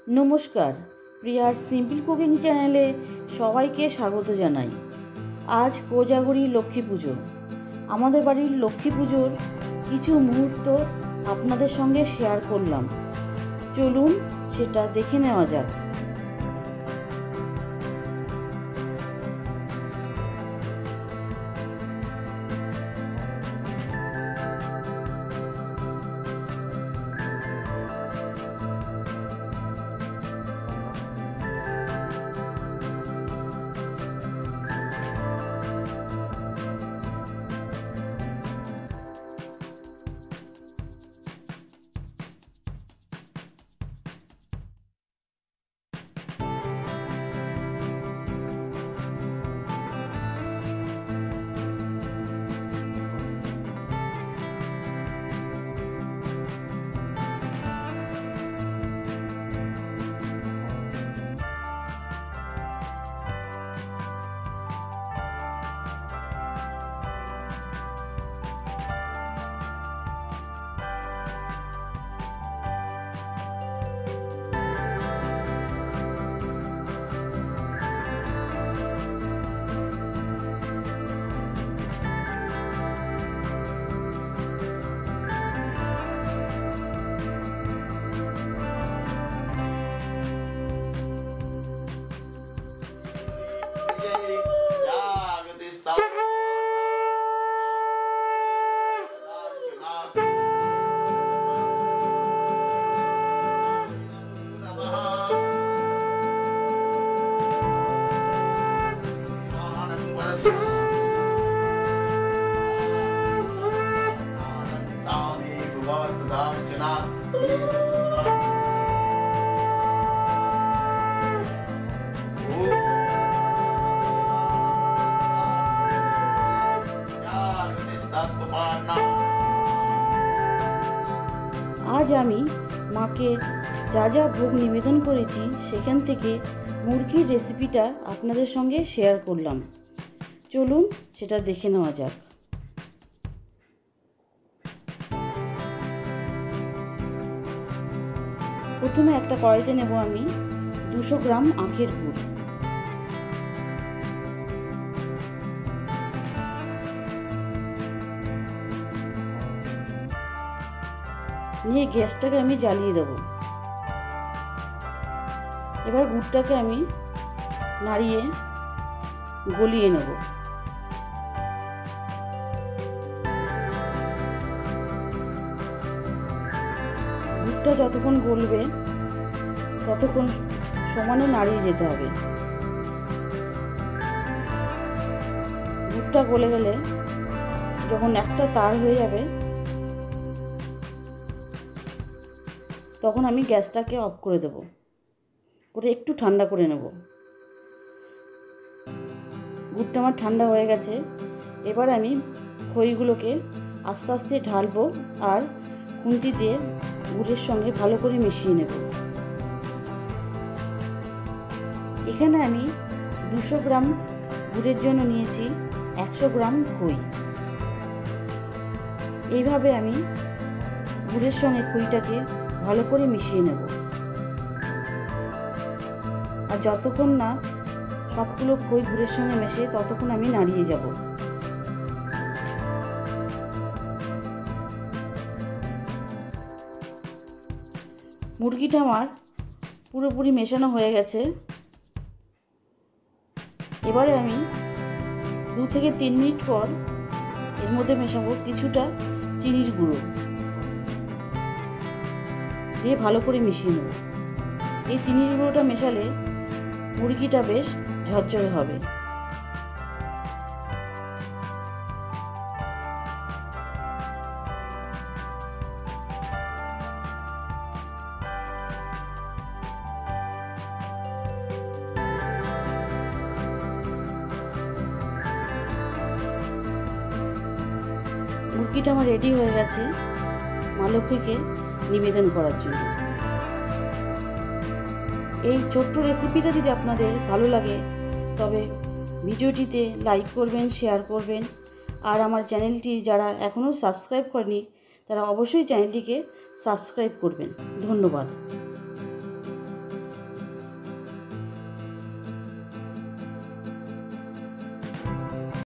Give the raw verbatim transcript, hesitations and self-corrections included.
नमस्कार प्रियार simple cooking चैनेले सबाइके स्वागत जानाई। आज कोजागरी लक्ष्मी पुजो। आमादेर बाड़ीर लक्ष्मी पुजोर किछु मुहूर्त आपनादेर संगे शेयर करलाम। चलुन सेटा देखे नेওয়া যাক। आज आमी माके जा जा भोग निवेदन करेছি সেখান থেকে মুরগির রেসিপিটা আপনাদের সঙ্গে শেয়ার করলাম। চলুন সেটা দেখে নেওয়া যাক। প্রথমে একটা কড়াইতে নেব আমি দুশো গ্রাম আখের গুড়। নিয়ে গ্যাসটাকে আমি জ্বালিয়ে দেব। এবার গুড়টাকে আমি নাড়িয়ে গলিয়ে নেব। গুড়টা যতক্ষণ গলবে ততক্ষণ সমানে নাড়িয়ে যেতে হবে। গুড়টা গলে গেলে যখন একটা তার হয়ে যাবে তখন আমি গ্যাসটাকে অফ করে দেব, করে একটু ঠান্ডা করে নেব। গুড়টা আমার ঠান্ডা হয়ে গেছে। এবার আমি খইগুলোকে আস্তে আস্তে ঢালবো আর খুন্তি দিয়ে গুড়ের সঙ্গে ভালো করে মিশিয়ে নেব। এখানে আমি দুশো গ্রাম গুড়ের জন্য নিয়েছি একশো গ্রাম খই। এইভাবে আমি গুড়ের সঙ্গে খইটাকে ভালো করে মিশিয়ে নেব। আর যতক্ষণ না সবগুলো খই গুড়ের সঙ্গে মেশে ততক্ষণ আমি নাড়িয়ে যাব। মুরগিটা আমার পুরোপুরি মেশানো হয়ে গেছে। এবারে আমি দু থেকে তিন মিনিট পর এর মধ্যে মেশাবো কিছুটা চিনির গুঁড়ো দিয়ে ভালো করে মিশিয়ে নেব। এই চিনির গুঁড়োটা মেশালে মুরগিটা বেশ ঝরঝরে হবে। মুরগিটা আমার রেডি হয়ে গেছে মা লক্ষ্মীকে নিবেদন করার জন্য। এই ছোট্ট রেসিপিটা যদি আপনাদের ভালো লাগে তবে ভিডিওটিতে লাইক করবেন, শেয়ার করবেন আর আমার চ্যানেলটি যারা এখনও সাবস্ক্রাইব করেনি তারা অবশ্যই চ্যানেলটিকে সাবস্ক্রাইব করবেন। ধন্যবাদ।